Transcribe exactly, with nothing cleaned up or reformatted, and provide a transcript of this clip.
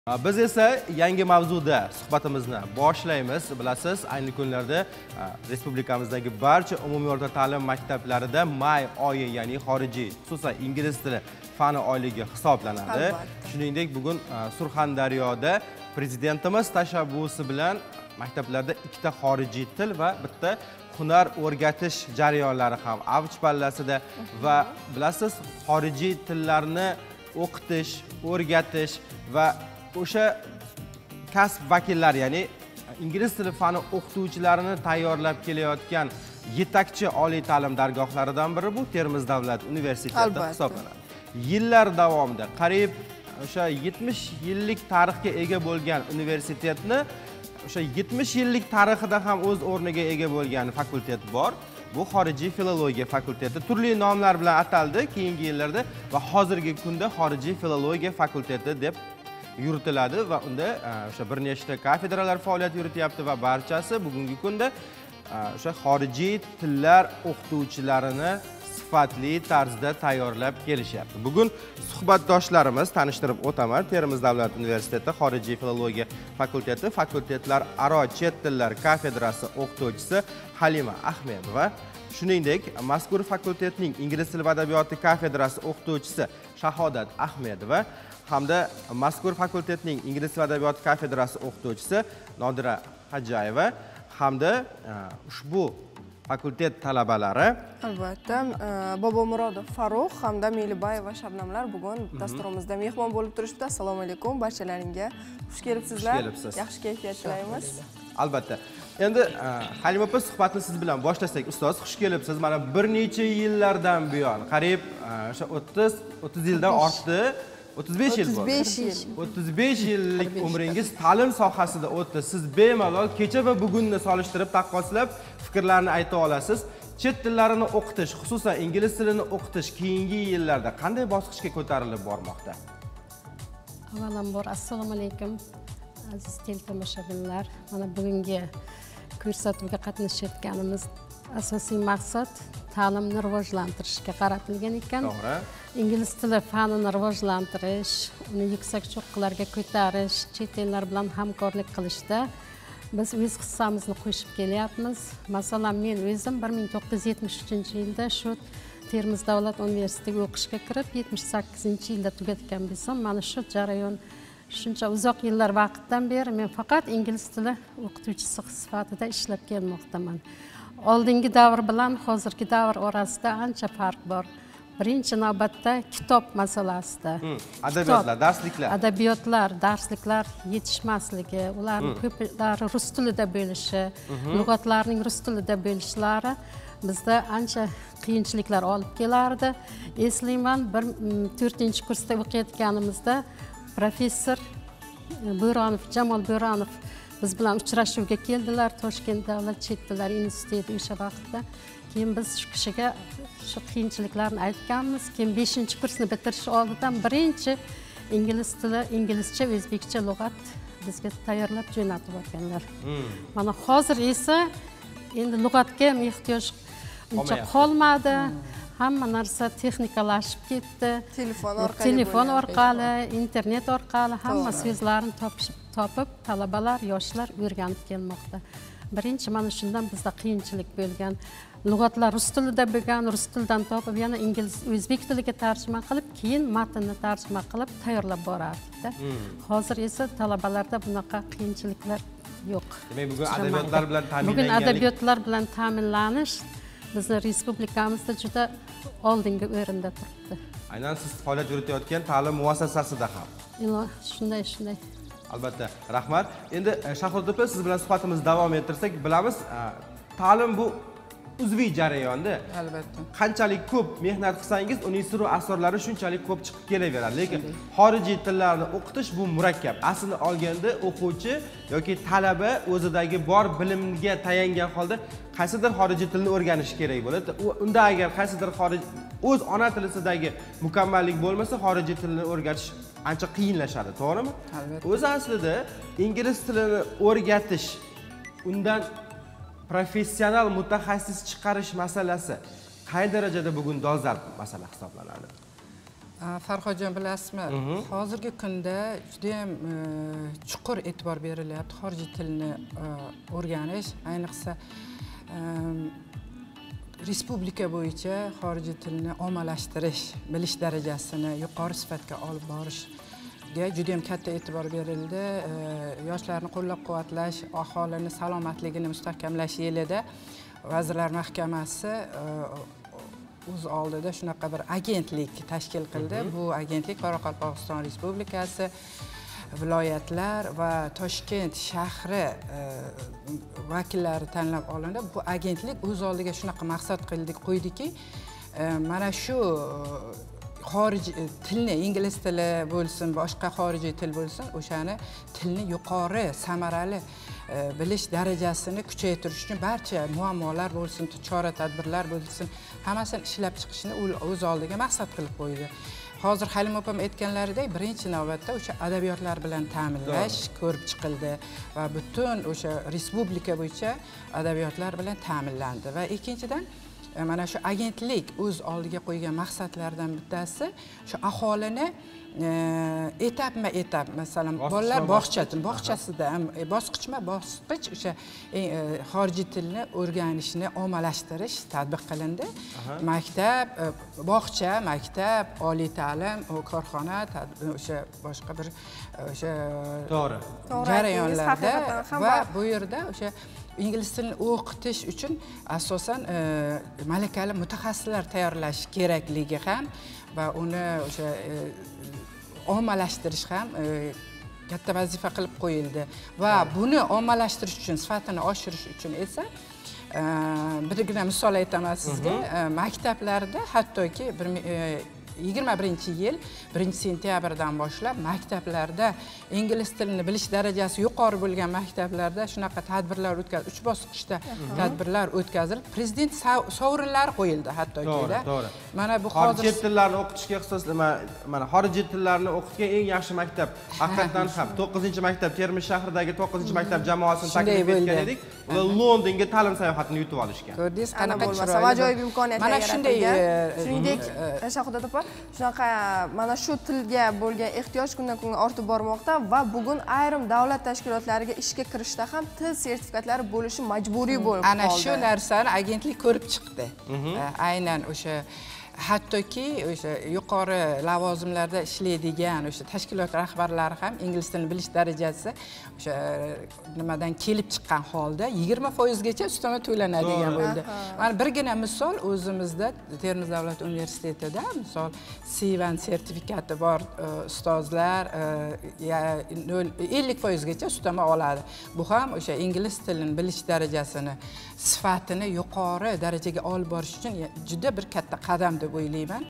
Biz esa yangi mavzuda suhbatimizni boshlaymiz. Bilasiz, ayni kunlarda respublikamizdagi barcha umumiy o'rta ta'lim maktablarida may oyi, ya'ni xorijiy, xususan ingliz tili fani oyligi hisoblanadi. Shuningdek, bugun Surxondaryoda prezidentimiz tashabbusi bilan maktablarda ikkita xorijiy til va bitta hunar o'rgatish jarayonlari ham avj pallasida va bilasiz, xorijiy tillarni o'qitish, o'rgatish va o'sha kasb vakillari, ya'ni ingliz tili fani o'qituvchilarini tayyorlab kelayotgan yetakchi oliy ta'lim dargohlaridan biri bu Termiz davlat universiteti hisoblanadi. Yillar davomida qariyb o'sha yetmish yillik tarixga ega bo'lgan universitetni o'sha yetmish yillik tarixida ham o'z o'rniga ega bo'lgan fakultet bor. Bu xorijiy filologiya fakulteti turli nomlar bilan ataldi keyingi yillarda va hozirgi kunda xorijiy filologiya fakulteti deb yuritiladi va unda o'sha bir nechta kafedralar faoliyat yurityapti va barchasi bugungi kunda o'sha xorijiy tillar o'qituvchilarini sifatli tarzda tayyorlab kelishyapti. Bugun suhbatdoshlarimiz tanishtirib o'taman. Termiz davlat universiteti xorijiy filologiya fakulteti fakultetlar aro chet tillar kafedrasi o'qituvchisi Halima Ahmedova, shuningdek mazkur fakultetning ingliz tili va adabiyoti kafedrasi o'qituvchisi Shahodat Ahmedova hamda mazkur fakultetning ingliz tili va adabiyoti kafedrasi o'qituvchisi Nodira Hajayeva hamda ushbu fakultet talabalari albatta Bobomurodov Farruh hamda Melibayeva Shabnamlar bugun dasturimizda mehmon bo'lib turishdi. Assalomu alaykum barchalaringga. Xush kelibsizlar. Yaxshi kayfiyat tilaymiz. Albatta. Endi Halima opa, suhbatni siz bilan boshlasak, ustoz, xush kelibsiz. Mana bir necha yillardan buyon, qariyb o'sha o'ttiz o'ttiz yildan ortdi. o'ttiz besh yil bo'ldi. o'ttiz besh yillik umringiz ta'lim sohasida o'tdi. Siz bemalol kecha va bugunni solishtirib taqqoslab fikrlarni ayta olasiz. Chet tillarini o'qitish, xususan ingliz tilini o'qitish keyingi yillarda qanday bosqichga ko'tarilib bormoqda? Avvalambor assalomu alaykum aziz teletomoshabinlar. Mana bugungi ko'rsatuvga qatnashayotganimiz asosiy maqsad ta'limni rivojlantirishga qaratilgan ekan. To'g'ri. Ingliz tili fanini rivojlantirish, uni yuksak cho'qqilarga ko'tarish, chet ellar bilan hamkorlik qilishda biz o'z hissamizni qo'shib kelyapmiz. Masalan, men o'zim bir ming to'qqiz yuz yetmish uchinchi yilda shu Termiz davlat universitetiga o'qishga kirib, yetmish sakkizinchi yilda tugatgan bo'lsam, mana shu jarayon shuncha uzoq yillar vaqtdan beri men faqat ingliz tili o'qituvchisi sifatida ishlab kelmoqdaman. Oldingi davr bilan hozirgi davr orasida ancha farq bor. Birinchi navbatda kitob masalasida. Adabiyotlar, darsliklar. Adabiyotlar, darsliklar yetishmasligi, ularning ko'plari rus tilida bo'lishi, lug'atlarning rus tilida bo'lishlari bizda ancha qiyinchiliklar olib kelardi. Eslayman, bir to'rtinchi kursda o'qiyotganimizda professor Bo'ronov, Jamol Bo'ronov biz bilan uchrashuvga keldilar Toshkent davlat chet tillar instituti o'sha vaqtda. Keyin biz shu kishiga shu qiyinchiliklarni aytganmiz. Keyin beshinchi kursni bitirish oldidan birinchi ingliz tili, inglizcha, o'zbekcha lug'at bizga tayyorlab jo'natib o'tganlar. Mana hozir esa endi lug'atga ehtiyoj uncha qolmadi. Hamma narsa texnikalashib ketdi. Telefon orqali, telefon orqali, internet orqali hamma so'zlarni topishib topib talabalar, yoshlar o'rganib kelmoqda. Birinchi mana shundan bizda qiyinchilik bo'lgan. Lug'atlar rus tilida bo'lgan, rus tilidan topib yana ingliz, o'zbek tiliga tarjima qilib, keyin matnni tarjima qilib tayyorlab borardik-da. Hozir esa talabalarda bunaqa qiyinchiliklar yo'q. Demak, bugun adabiyotlar bilan ta'minlangan. Bugun adabiyotlar bilan ta'minlanish bizni respublikamizda juda oldingi o'rinda turibdi. Aynan siz faoliyat yuritayotgan ta'lim muassasasida ham. Shunday, shunday. Albatta, rahmat. Endi Shahodat opa, siz bilan suhbatimizni davom ettirsak, bilamiz, ta'lim bu uzviy jarayonda. Albatta. Qanchalik ko'p mehnat qilsangiz, uning sir va asrorlari shunchalik ko'p chiqib kelaveradi. Lekin xorijiy tillarni o'qitish bu murakkab. Aslini olganda o'quvchi yoki talaba o'zidagi bor bilimga tayangan holda qaysidir xorijiy tilni o'rganishi kerak bo'ladi. Unda agar qaysidir xorij o'z ona tilisidagi mukammallik bo'lmasa, xorijiy tilni o'rgatish ancha qiyinlashadi, to'g'rimi? Albatta. O'z aslida ingliz tilini o'rgatish, undan professional mutaxassis chiqarish masalasi qay darajada bugun dolzarb masala hisoblanadi? Farhodjon, bilasizmi, hozirgi kunda juda ham chuqur e'tibor berilyapti xorijiy tilni o'rganish, ayniqsa respublika bo'yicha xorijiy tilni ommalashtirish, bilish darajasini yuqori sifatga olib borishga juda ham katta e'tibor berildi. Yoshlarni qo'llab-quvvatlash, aholini salomatligini mustahkamlash yilida Vazirlar Mahkamasi o'z oldida shunaqa bir agentlik tashkil qildi. Bu agentlik Qoraqalpog'iston Respublikasi, viloyatlar va Toshkent shahri vakillari tanlab olindi. Bu agentlik o'z oldiga shunaqa maqsad qildik, qo'ydiki, mana shu xorijiy tilni, ingliz tili bo'lsin, boshqa xorijiy til bo'lsin, o'shani tilni yuqori, samarali bilish darajasini kuchaytirish uchun barcha muammolar bo'lsin, chora-tadbirlar bo'lsin, hammasini ishlab chiqishni o'z oldiga maqsad qilib qo'ydi. Hozir Halim opam aytganlaridek, birinchi navbatda o'sha adabiyotlar bilan ta'minlash ko'rib chiqildi va butun o'sha respublika bo'yicha adabiyotlar bilan ta'minlandi. Va ikkinchidan, mana shu agentlik o'z oldiga qo'ygan maqsadlardan bittasi shu aholini etapma etap, masalan, bolalar bog'chasi, bog'chasida ham bosqichma-bosqich o'sha xorijiy tilni o'rganishni ommalashtirish tatbiq qilindi. Maktab, bog'cha, maktab, oliy ta'lim, korxona, o'sha boshqa bir o'sha jarayonlarda va bu yerda o'sha ingliz tilini o'qitish uchun asosan malakali mutaxassislar tayyorlash kerakligi ham va uni o'sha ommalashtirish ham katta vazifa qilib qo'yildi. Va buni ommalashtirish uchun, sifatini oshirish uchun esa birgina misol aytaman sizga. Maktablarda hattoki yigirma birinchi yil birinchi sentyabrdan boshlab maktablarda ingliz tilini bilish darajasi yuqori bo'lgan maktablarda shunaqa tadbirlar o'tkazildi. Uch bosqichda tadbirlar o'tkazilib, prezident sovrinlari qo'yildi hattoki-da. Mana bu hozir xorijiy tillarni o'qitishga ixtisoslama, mana xorijiy tillarni o'qitgan eng yaxshi maktab haqiqatan ham to'qqizinchi maktab, Termiz shahridagi to'qqizinchi maktab jamoasini taklif etgan edik. Ular Londonga ta'lim sayohatini yutib olishgan. Ko'rdingiz, qanaqa bo'lmasa ajoyib imkoniyatlar yaratilgan. Shuningdek, Shahodat opa, shunaqa mana shu tilga bo'lgan ehtiyoj kundan kunga ortib bormoqda va bugun ayrim davlat tashkilotlariga ishga kirishda ham til sertifikatlari bo'lishi majburiy bo'lib qoldi. Ana shu narsani agentlik ko'rib chiqdi. Aynan o'sha hattoki o'sha yuqori lavozimlarda ishlaydigan o'sha tashkilot rahbarlari ham ingliz tilini bilish darajasi o'sha nimadan kelib chiqqan holda yigirma foiz gacha ustama to'lanadigan bo'ldi. Mana birgina misol, o'zimizda Termiz davlat universitetida misol C bir sertifikati bor ustozlar ellik foiz gacha ustama oladi. Bu ham o'sha ingliz tilini bilish darajasini, sifatini yuqori darajaga olib borish uchun juda bir katta qadam deb o'ylayman.